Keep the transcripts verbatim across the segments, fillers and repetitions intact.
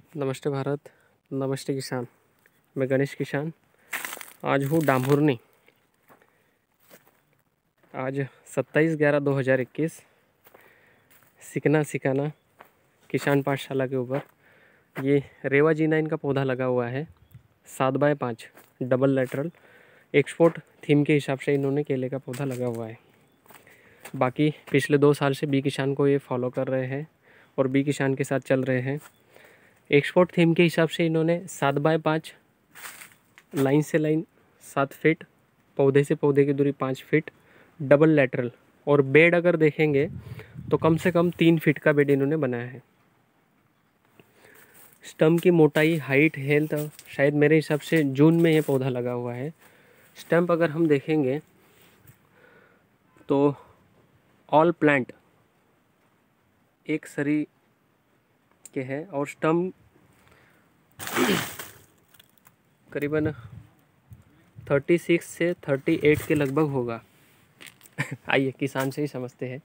नमस्ते भारत, नमस्ते किसान। मैं गणेश किसान आज हूँ डामहुरनी। आज सत्ताईस ग्यारह दो हज़ार इक्कीस सीखना सिखाना किसान पाठशाला के ऊपर ये रेवा जी नाइन का पौधा लगा हुआ है। सात बाय पाँच डबल लेटरल एक्सपोर्ट थीम के हिसाब से इन्होंने केले का पौधा लगा हुआ है। बाकी पिछले दो साल से बी किसान को ये फॉलो कर रहे हैं और बी किसान के साथ चल रहे हैं। एक्सपोर्ट थीम के हिसाब से इन्होंने सात बाय पाँच लाइन से लाइन सात फीट, पौधे से पौधे की दूरी पाँच फीट, डबल लेटरल और बेड अगर देखेंगे तो कम से कम तीन फीट का बेड इन्होंने बनाया है। स्टम्प की मोटाई, हाइट, हेल्थ शायद मेरे हिसाब से जून में ये पौधा लगा हुआ है। स्टम्प अगर हम देखेंगे तो ऑल प्लांट एक सरी के है और स्टम्प करीबन छत्तीस से अड़तीस के लगभग होगा। आइए किसान से ही समझते हैं।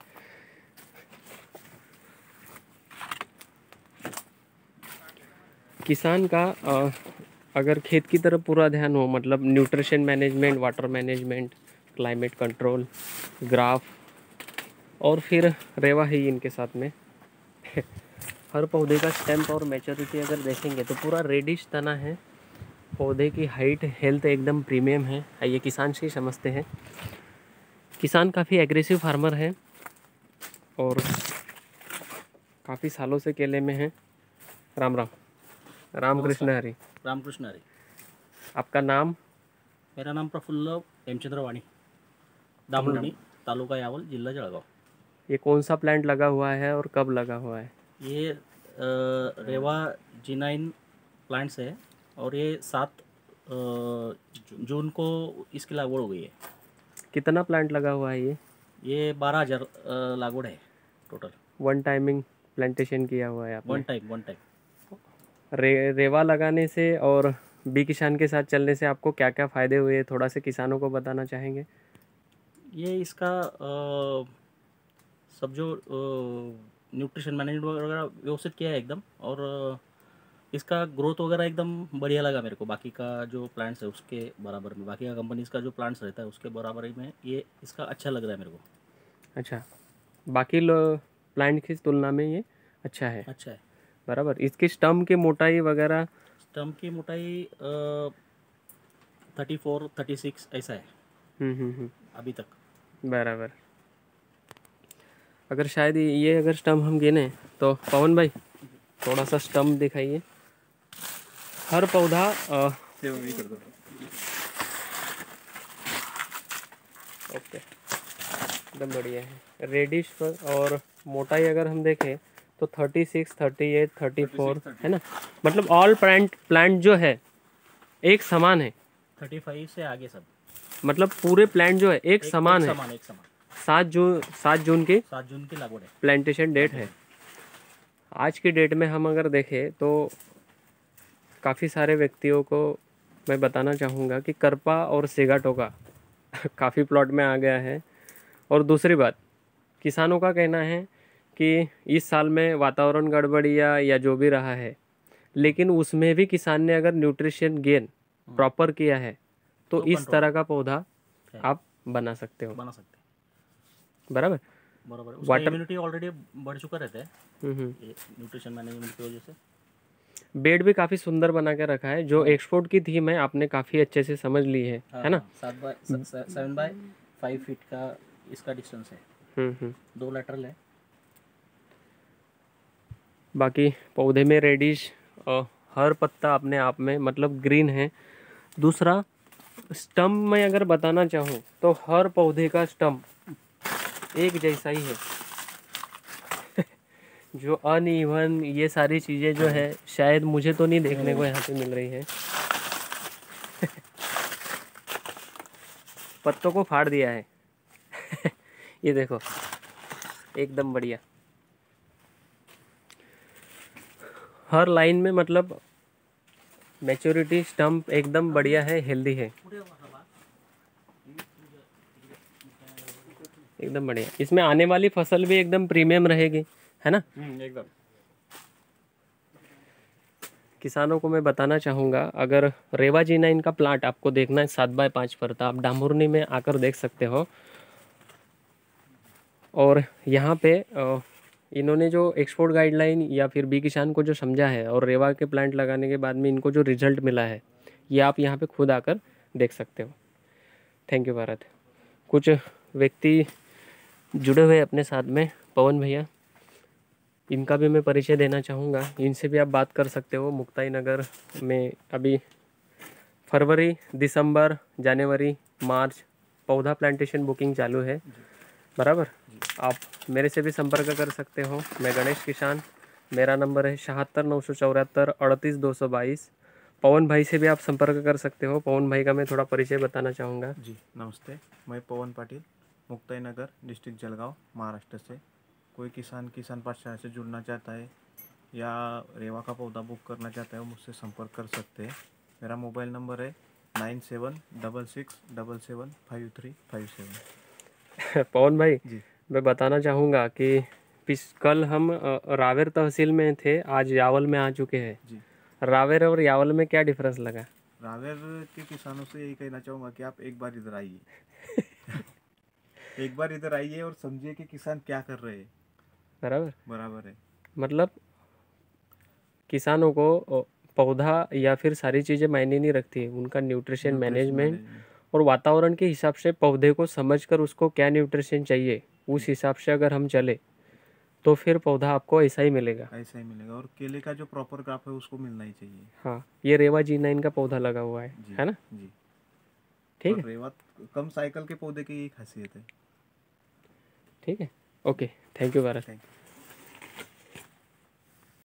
किसान का अगर खेत की तरफ पूरा ध्यान हो, मतलब nutrition management, water management, climate control, graph और फिर रेवा है इनके साथ में। हर पौधे का स्टेम्प और मैच्योरिटी अगर देखेंगे तो पूरा रेडिश तना है। पौधे की हाइट, हेल्थ एकदम प्रीमियम है। आइए किसान से ही समझते हैं। किसान काफ़ी एग्रेसिव फार्मर है और काफ़ी सालों से केले में है। राम राम। राम कृष्ण हरी। राम कृष्ण हरी। आपका नाम? मेरा नाम प्रफुल्ल हेमचंद्र वाणी, डामहुरनी, तालुका यावल, जिला जळगाव। ये कौन सा प्लांट लगा हुआ है और कब लगा हुआ है? ये आ, रेवा जी नाइन प्लांट्स है और ये सात जून को इसकी लागवड हो गई है। कितना प्लांट लगा हुआ है ये? ये बारह हजार लागवड है टोटल। वन टाइमिंग प्लांटेशन किया हुआ है आपने? वन टाइम वन टाइम रे रेवा लगाने से और बी किसान के साथ चलने से आपको क्या क्या फ़ायदे हुए, थोड़ा से किसानों को बताना चाहेंगे? ये इसका आ, सब जो न्यूट्रिशन मैनेजमेंट वगैरह व्यवस्थित किया है एकदम, और इसका ग्रोथ वगैरह एकदम बढ़िया लगा मेरे को। बाकी का जो प्लांट्स है उसके बराबर में, बाकी का कंपनीज का जो प्लांट्स रहता है उसके बराबर में ये इसका अच्छा लग रहा है मेरे को। अच्छा, बाकी लो प्लांट की तुलना में ये अच्छा है? अच्छा है, बराबर। इसकी स्टम्प की मोटाई वगैरह? स्टम्प की मोटाई थर्टी फोर थर्टी सिक्स ऐसा है हम्म हम्म हम्म अभी तक। बराबर। अगर शायद ये अगर स्टम्प हम गिने तो पवन भाई थोड़ा सा स्टम्प दिखाइए। हर पौधा कर दो। ओके, एकदम बढ़िया है। रेडिश पर और मोटाई अगर हम देखें तो thirty six, thirty eight, thirty four है ना। मतलब ऑल प्लांट प्लांट जो है एक समान है। थर्टी फाइव से आगे सब, मतलब पूरे प्लांट जो है एक, एक समान एक है। समान, एक समान। सात जून सात जून की सात जून की लागवड है, प्लांटेशन डेट है। आज की डेट में हम अगर देखें तो काफ़ी सारे व्यक्तियों को मैं बताना चाहूँगा कि करपा और सिगाटोका काफ़ी प्लॉट में आ गया है। और दूसरी बात, किसानों का कहना है कि इस साल में वातावरण गड़बड़िया या जो भी रहा है, लेकिन उसमें भी किसान ने अगर न्यूट्रिशन गेन प्रॉपर किया है तो, तो इस तरह का पौधा आप बना सकते हो। बना सकते हैं, बराबर बराबर। उसका इम्यूनिटी ऑलरेडी बढ़ चुका रहता है हम्म न्यूट्रिशन मैनेजमेंट की वजह से। बेड भी काफ़ी सुंदर बना के रखा है। जो एक्सपोर्ट की थीम है आपने काफ़ी अच्छे से समझ ली है, हाँ, है ना। सात by seven by five feet का इसका डिस्टेंस है। हम्म हम्म दो लेटरल है। बाकी पौधे में रेडिश और हर पत्ता अपने आप में मतलब ग्रीन है। दूसरा, स्टम्प में अगर बताना चाहूँ तो हर पौधे का स्टम्प एक जैसा ही है। जो अनइवन ये सारी चीज़ें जो है शायद मुझे तो नहीं देखने को यहाँ पे मिल रही है। पत्तों को फाड़ दिया है। ये देखो एकदम बढ़िया। हर लाइन में मतलब मैच्योरिटी स्टम्प एकदम बढ़िया है, हेल्दी है, एकदम बढ़िया। इसमें आने वाली फसल भी एकदम प्रीमियम रहेगी, है ना। एकदम। किसानों को मैं बताना चाहूँगा, अगर रेवा जी नाइन का प्लांट आपको देखना है सात बाय पाँच पर, तो आप डामुरनी में आकर देख सकते हो। और यहाँ पे अ, इन्होंने जो एक्सपोर्ट गाइडलाइन या फिर बी किसान को जो समझा है और रेवा के प्लांट लगाने के बाद में इनको जो रिजल्ट मिला है, ये आप यहाँ पे खुद आकर देख सकते हो। Thank you Bharat. कुछ व्यक्ति जुड़े हुए अपने साथ में, पवन भैया, इनका भी मैं परिचय देना चाहूँगा। इनसे भी आप बात कर सकते हो। मुक्ताई नगर में अभी फरवरी, दिसंबर, जनवरी, मार्च पौधा प्लांटेशन बुकिंग चालू है, बराबर। आप मेरे से भी संपर्क कर सकते हो। मैं गणेश किसान, मेरा नंबर है शहत्तर नौ सौ चौहत्तर अड़तीस दो सौ बाईस। पवन भाई से भी आप संपर्क कर सकते हो। पवन भाई का मैं थोड़ा परिचय बताना चाहूँगा। जी नमस्ते, मैं पवन पाटिल, मुक्ताई नगर, डिस्ट्रिक्ट जलगांव, महाराष्ट्र से। कोई किसान किसान पाठशाला से जुड़ना चाहता है या रेवा का पौधा बुक करना चाहता है, वो मुझसे संपर्क कर सकते हैं। मेरा मोबाइल नंबर है nine seven double six double seven five three five seven. Pawan भाई जी मैं बताना चाहूँगा कि पिछ कल हम अ, रावेर तहसील में थे, आज यावल में आ चुके हैं। जी रावेर और यावल में क्या डिफरेंस लगा? रावेर के किसानों से यही कहना चाहूँगा कि आप एक बार इधर आइए एक बार इधर आइए और समझिए कि किसान क्या कर रहे हैं। बराबर। बराबर है। मतलब किसानों को अ, पौधा या फिर सारी चीज़ें मायने नहीं रखती, उनका न्यूट्रिशन न्यूट्रिशन मैनेजमेंट मैनेजमेंट। और वातावरण के हिसाब से पौधे को समझकर उसको क्या न्यूट्रिशन चाहिए, उस हिसाब से अगर हम चले तो फिर पौधा आपको ऐसा ही मिलेगा। ऐसा ही मिलेगा, और केले का जो प्रॉपर क्रॉप है उसको मिलना ही चाहिए। हाँ, ये रेवा जी नाइन का पौधा लगा हुआ है जी है ना? जी। ठीक और है, रेवा कम साइकिल के पौधे की यही खासियत है। ठीक है, okay, thank you Bharat. Thank you.